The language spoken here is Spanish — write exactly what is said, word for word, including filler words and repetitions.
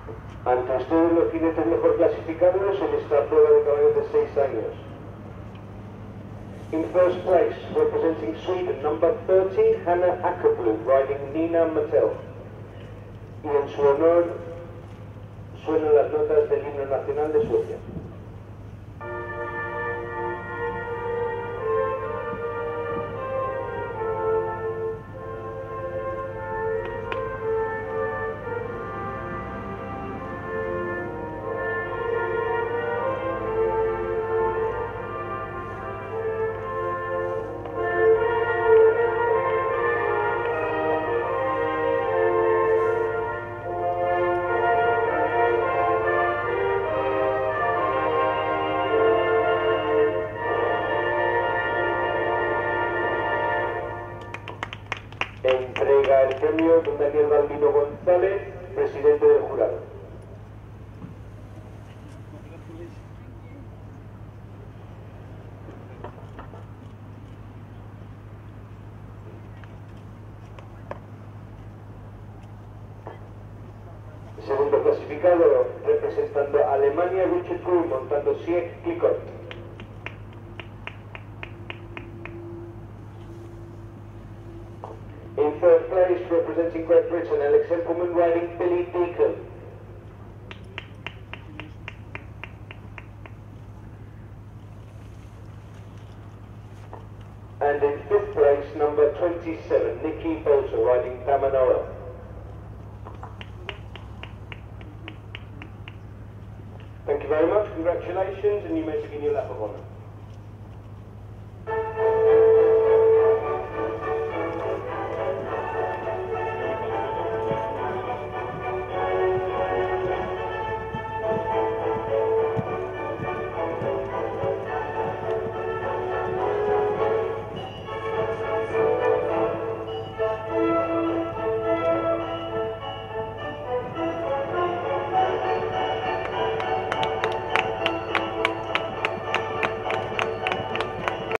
Ante ustedes los jinetes mejor clasificados en esta prueba de caballos de seis años. In first place, representing Sweden, number thirty, Hanna Ackerblom, riding Nina Mattel. Y en su honor suenan las notas del himno nacional de Suecia. Entrega el premio don Daniel Balbino González, presidente del jurado. Segundo clasificado, representando a Alemania, Richard Kuhn, montando siete Clicot. In third place, representing Great Britain, Alex Empelman, riding Billy Deacon. And in fifth place, number twenty-seven, Nikki Bolter, riding Tamanoa. Thank you very much, congratulations, and you may begin your lap of honour.